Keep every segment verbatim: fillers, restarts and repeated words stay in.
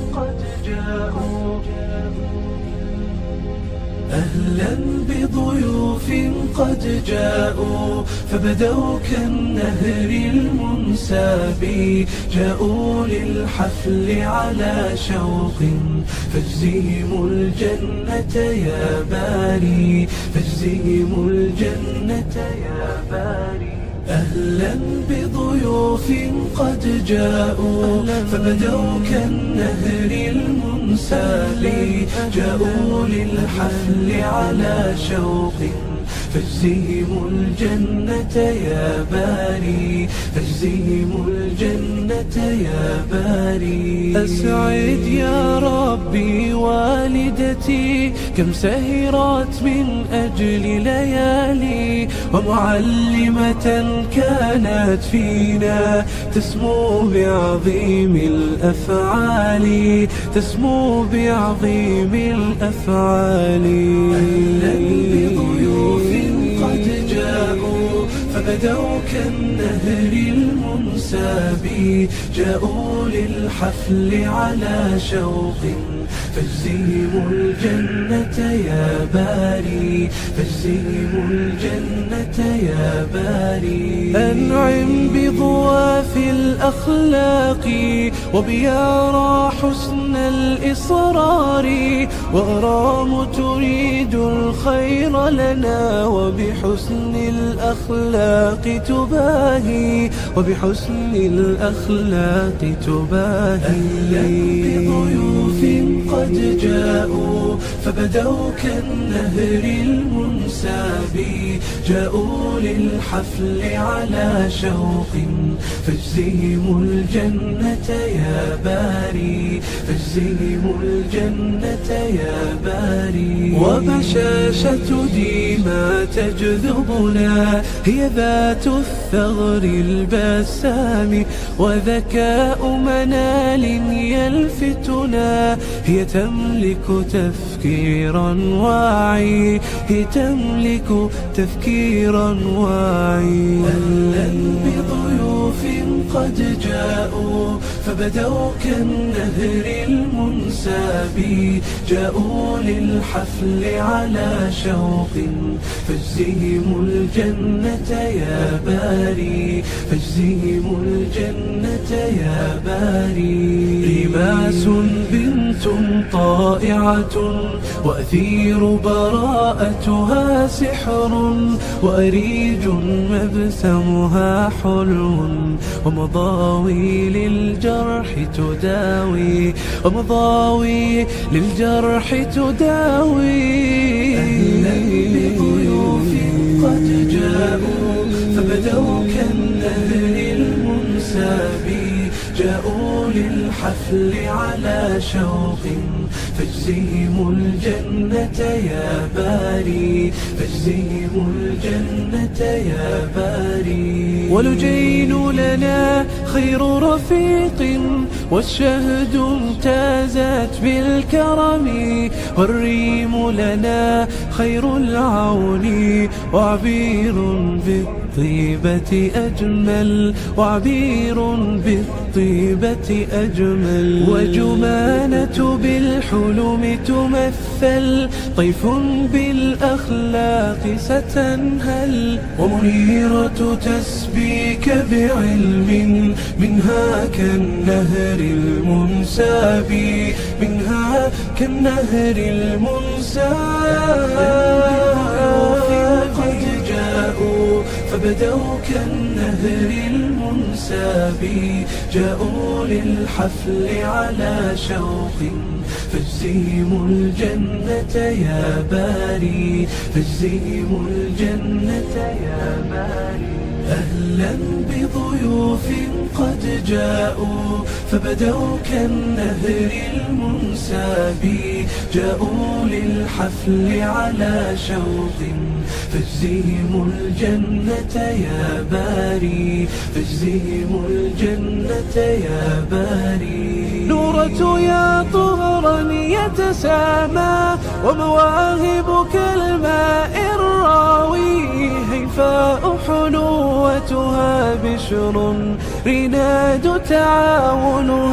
قد جاءوا. أهلا بضيوف قد جاءوا فبدوا كالنهر المنساب، جاءوا للحفل على شوق فاجزهم الجنة يا باري، فاجزهم الجنة يا باري. أهلا بضيوف قد جاءوا فبدوا كالنهر المنساب، جاءوا للحفل على شوق فاجزهم الجنة يا باري، فاجزهم الجنة يا باري. أسعد يا ربي والدتي كم سهرت من أجل ليالي، ومعلمة كانت فينا تسمو بعظيم الأفعال، تسمو بعظيم الأفعال. أهلا بضيوف قد جاءوا فبدوا كالنهر المنساب، جاءوا للحفل على شوق فاجزهم الجنة يا باري، فاجزهم الجنة يا باري. أنعم بضواف الأخلاق وبيارى حسن الإصرار، وغرام تريد الخير لنا وبحسن الأخلاق تباهي، وبحسن الأخلاق تباهي. أهلا بضيوف قد جاءوا فبدوا كالنهر المنساب، جاءوا للحفل على شوق فاجزهم الجنة يا باري، فاجزهم الجنة يا باري. وبشاشة ديما تجذبنا هي ذات الثغر البسام، وذكاء منال يلفتنا هي تملك تفكيرا واعي، هي تملك تفكيرا واعي. أهلا بضيوف قد جاءوا فبدوا كالنهر المنساب، جاءوا للحفل على شوق فاجزهم الجنة يا باري، فاجزهم الجنة يا باري. رماس بنت طائعة وأثير براءتها سحر، وأريج مبسمها حلو، ومضاوي للجرح تداوي، ومضاوي للجرح تداوي. أهلا بضيوف قد جاءوا فبدوا كالنهر المنساب، جاءوا للحفل على شوق فاجزهم الجنة يا باري، فاجزهم الجنة يا باري. ولجين لنا خير رفيق والشهد امتازت بالكرم، والريم لنا خير العون وعبير بالطيبة أجمل، وعبير بالطيبة أجمل. وجمانة بالحلم تمثل طيف بالأخلاق ستنهل، ومنيرة تسبيك بعلم منها كالنهر المنساب، منها كالنهر المنساب. قد جاءوا فبدوا كالنهر المنساب، جاءوا للحفل على شوق فاجزهم الجنة يا باري، فاجزهم الجنة يا باري. أهلا بضيوف قد جاءوا فبدوا كالنهر المنساب، جاءوا للحفل على شوق فاجزهم الجنة يا باري، فاجزهم الجنة يا باري. نورة يا طهرا يتسامى ومواهب كالماء الراوي، هيفاء حلوتها بشر رناد تعاونها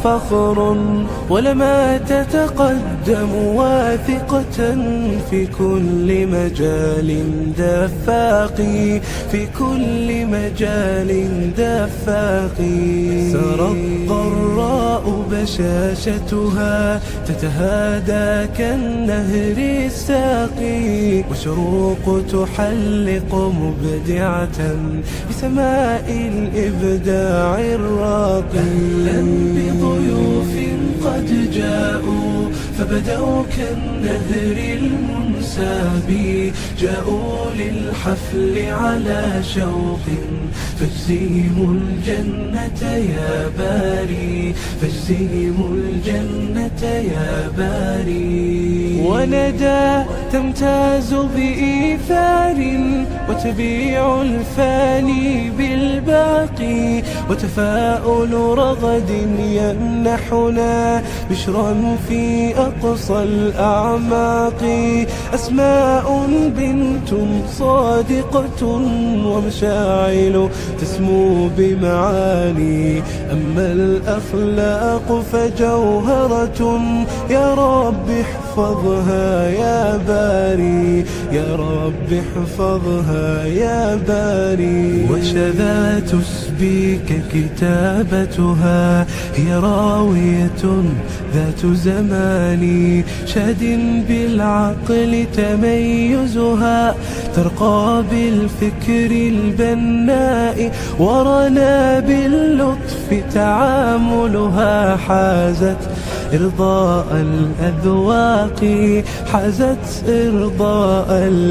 فخر ولما تتقدم واثقة في كل مجال دفاقي في كل مجال دفاقي سرى الضراء بشاشتها تتهادى كالنهر الساقي وشروق تحلق مبدعة بسماء الإبداع الراقي أهلا بضيوف قد جاءوا فبدوا كالنهر المنساب جاءوا للحفل على شوق فاجزهم الجنة يا باري فاجزهم الجنة يا باري وندى تمتاز بإيثار وتبيع الفاني بالباقي وتفاؤل رغد يمنحنا بشرا في أقصى الأعماق أسماء بنت صادقة ومشاعل تسمو بمعاني أما الأخلاق فجوهرة يا رب احفظها يا باري يا رب احفظها يا باري وشذا تسبيك كتابتها هي راوية ذات زمان شاد بالعقل تميزها ترقى بالفكر البناء ورنا باللطف تعاملها حازت إرضاء الأذواق حازت إرضاء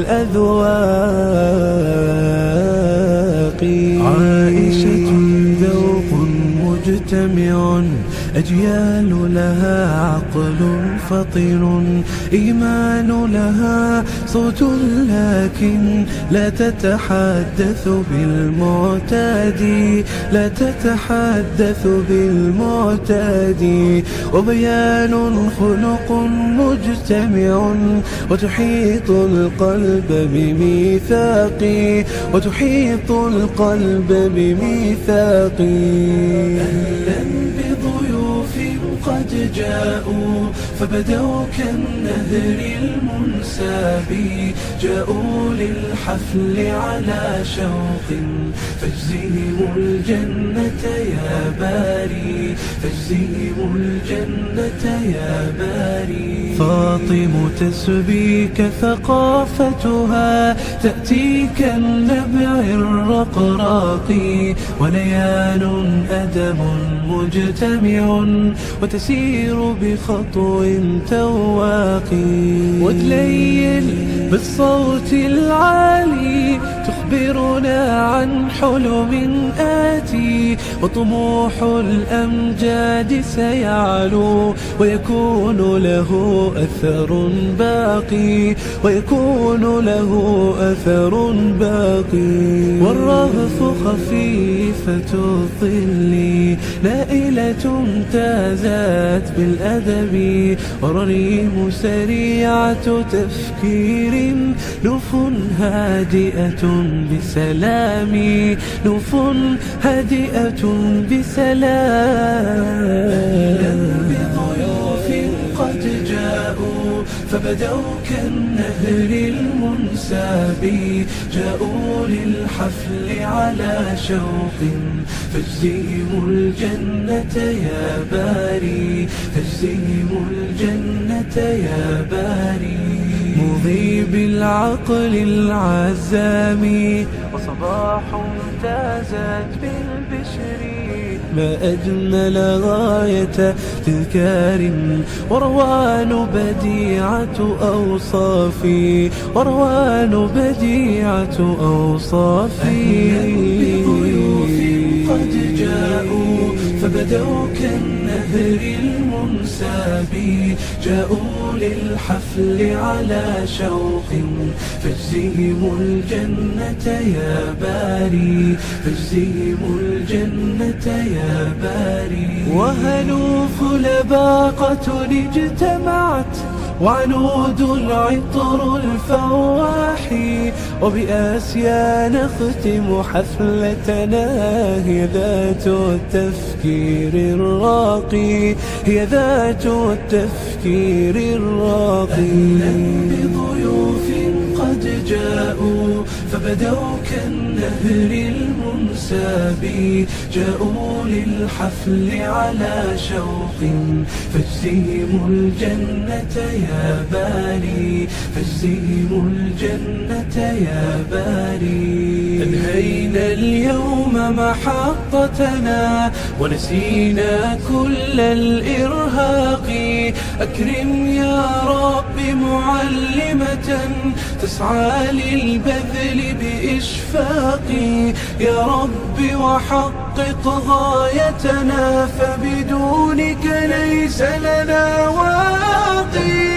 الأذواق عائشة ذوق مجتمع أجيال لها عقل فطن إيمان لها صوت لكن لا تتحدث بالمعتاد لا تتحدث بالمعتاد وبيان خلق مجتمع وتحيط القلب بميثاق وتحيط القلب بميثاق أهلا بضيوف قد جاءوا فبدوا كالنهر المنساب جاءوا للحفل على شوق فاجزهم الجنة يا باري فاجزهم الجنة يا باري فاطم تسبيك ثقافتها تأتي كالنبع الرقراق وليان أدب مجتمع وتسير بخطو تواقي وتليل بالصوت العالي تخبرنا عن حلم آتي وطموح الأمجاد سيعلو ويكون له أثر باقي ويكون له أثر باقي والرهف خفيفة الظل نائلة تازت بالأدب والريم سريعة تفكير نف هادئة بسلام نف هادئة بسلام بضيوف قد جاءوا فبدوا كالنهر المنساب جاءوا للحفل على شوق فاجزهم الجنة يا باري فاجزهم الجنة يا باري مضي بالعقل العزام وصباح امتازت بالبشر ما أجمل غاية تذكار وروان بديعة أوصافي وروان بديعة أوصافي بضيوف قد جاءوا فبدوا كالنهر المنساب جاءوا للحفل على شوق فاجزهم الجنة يا باري فاجزهم الجنة يا باري وهنوف لباقة اجتمعت وعنود العطر الفواحي، وبآسيا نختم حفلتنا. هي ذات التفكير الراقي، هي ذات التفكير الراقي. بضيوف قد جاءوا فبدوا كالنهر المنساب، جاءوا للحفل على شوق، فاجزهم الجنة يا باري، فاجزهم الجنة يا باري. أنهينا اليوم محطتنا ونسينا كل الإرهاق، أكرم يا رب معلمة تسعى للبذل بإشفاق، يا رب وحقق غايتنا، فبدونك ليس لنا واقي.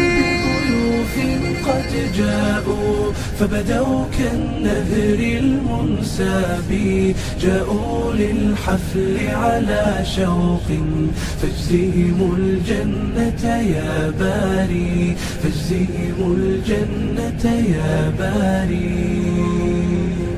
قد جاءوا فبدوا كالنهر المنساب، جاءوا للحفل على شوق، فاجزهم الجنة يا باري، فاجزهم الجنة يا باري.